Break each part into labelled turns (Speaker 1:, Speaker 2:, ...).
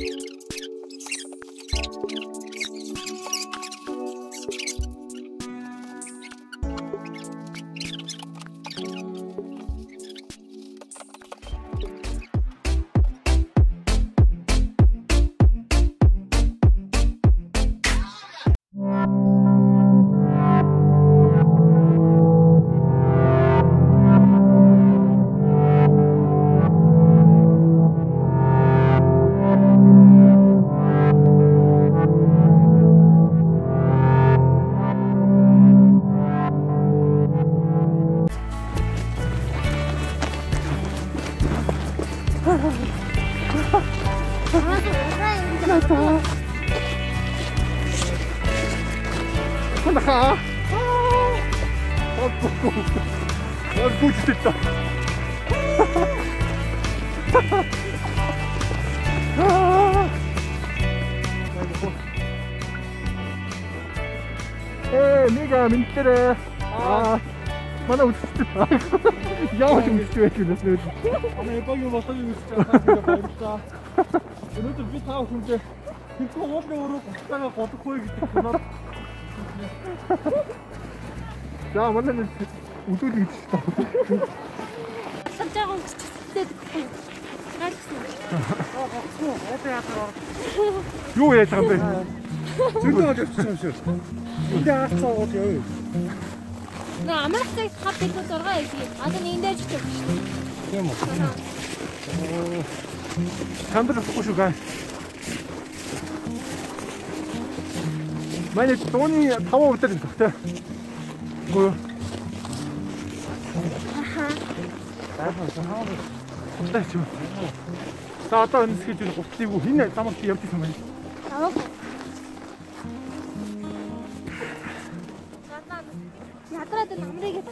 Speaker 1: 하나 고지 됐다. 네가 민트래. mana uçtu. Yavaş uçtu ekürüsü.
Speaker 2: Ama yapayım basayım uçacağım. Bunu da bir tane şimdi. Hiç olmazsa onu sana foto koyup gittik.
Speaker 1: 자, 만나면 우두리 있어.
Speaker 3: 깜짝아 진짜
Speaker 1: 요에 담배.
Speaker 2: 증거하죠, 잠시만요. 근데 알았어, 어디요?
Speaker 3: 나 아무렇게 카페 또 들어가야지. 아들 인데 진짜
Speaker 2: 그냥 뭐.
Speaker 1: 사람들을 보고 가. 만약 돈이 타워 올 때는 그때 뭐 네, 지금 싸웠던 스케줄을 없애고 있네. 싸먹기 옆에서 많이
Speaker 3: 나먹고 야들아들 아무래게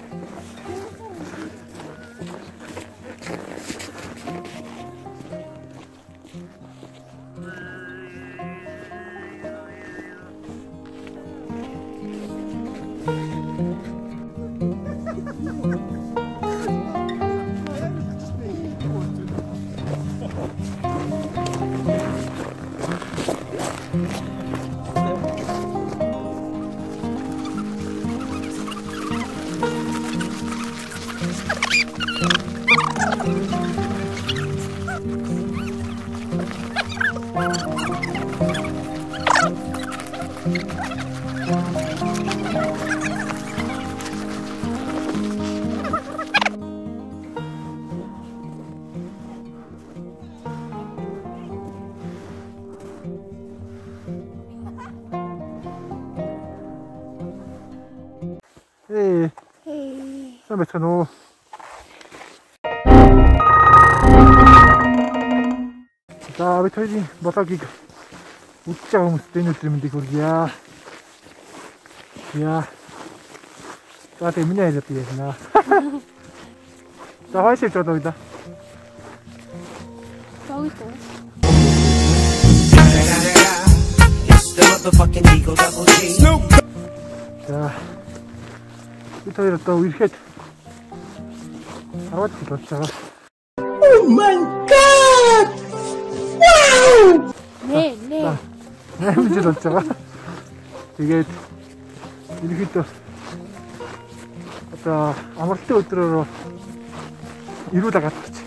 Speaker 1: metano. 자, 베터지 뭐사기 웃자고 스테인을 들으면 되고 야. 자, 때문에 이제 비에나. 자, 화이트 저도 있다.
Speaker 3: 저기 있어.
Speaker 1: 자, 베터지를 또 이렇게 아라와치 넣자가.
Speaker 2: Oh my god! Wow!
Speaker 3: 네.
Speaker 1: 햄즈 넣자가. 이게 이렇게 또 아까 아무리 또 들어로 이루다가 그렇지.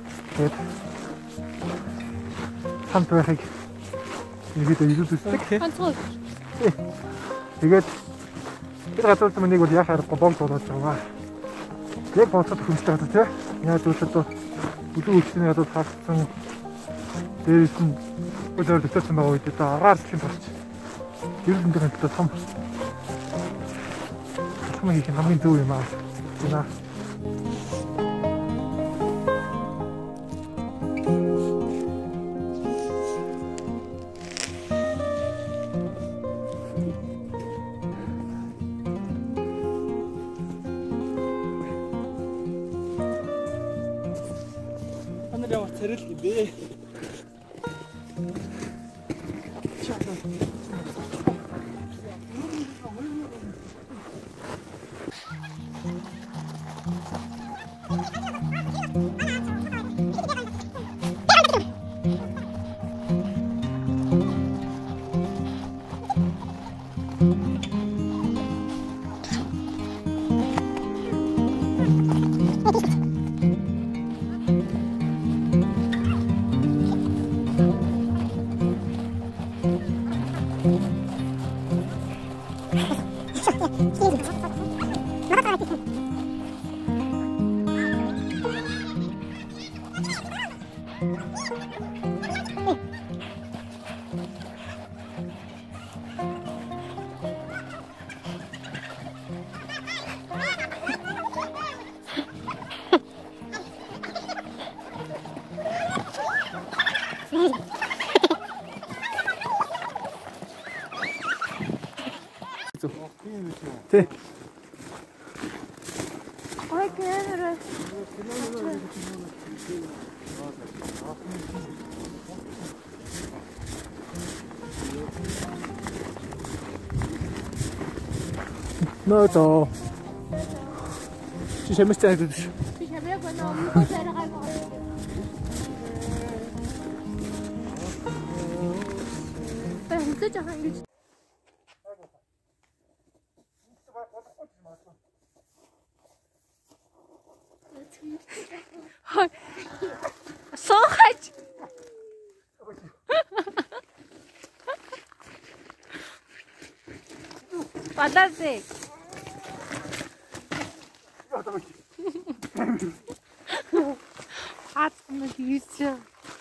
Speaker 1: 산토야 이게 또 이루도 있어.
Speaker 3: 한쪽
Speaker 1: 이게 kita kata temen gue dia harus kobong todo coba dia kalau satu kunci kata dia ya tuh satu itu usinya tuh tas tuh dari sini udah dekat sama itu tuh ras cinta jadi dengan kita sama 이렇게 남긴 두고 막 그나
Speaker 2: 하늘이 아마 제르기
Speaker 1: 네.
Speaker 3: Ой, камера.
Speaker 1: 넣어줘. 재밌잖아.
Speaker 3: Ich habe ja genommen, ich werde einfach. 진짜 한개. Слухать. Подожди. Отлично.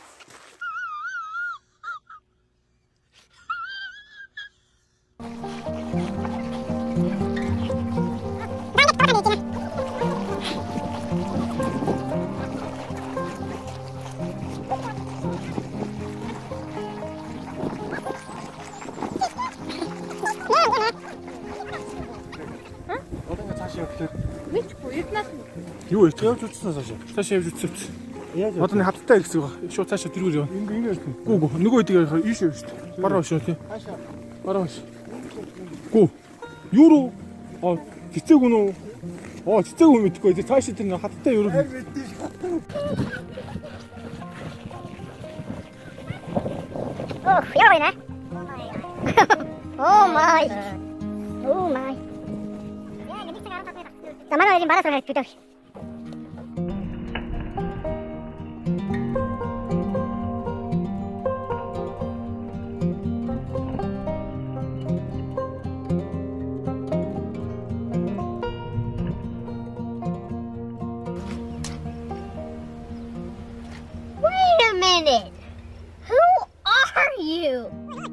Speaker 1: Юу яаж явж утсан цаашаа. Цаашаа явж утсан. Одоо нэг хаттай гэсэн үг. Шууд цаашаа тэргүүр яв.
Speaker 2: Ингэ
Speaker 1: Гүү гүү. Нөгөө хэдийг ийш явж шүү дээ. Бараа шүү тий. Бараа шүү. Гүү. Юу руу? Цэцэг үнэ үү? Цэцэг үү мэдгүй. Цаашаа тэр хаттай юу руу?
Speaker 4: Фиорина. Oh my. Заманаа 말아서 해 주죠. Wait a minute. Who are you?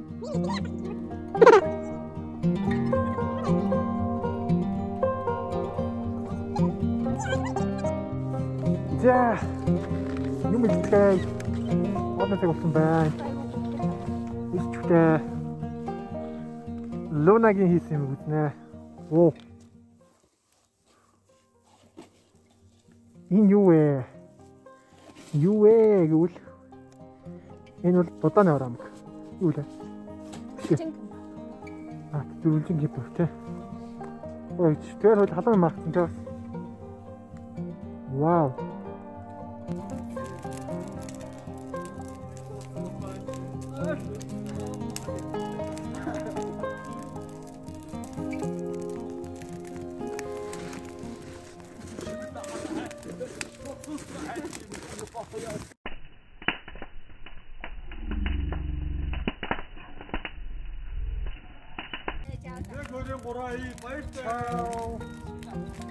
Speaker 1: За. Юм ихтэй. Одоотэй болсон байна. Ихтэй. Лунагийн хийсэн юм үзнэ. Оо. Энэ юу вэ? Юу вэ гэвэл энэ бол будааны ором. Юу вэ? Зүрхлэн гип тэ. Ой, тэр бол халуун марксан тэ. Вау.
Speaker 2: 고라이 바이스.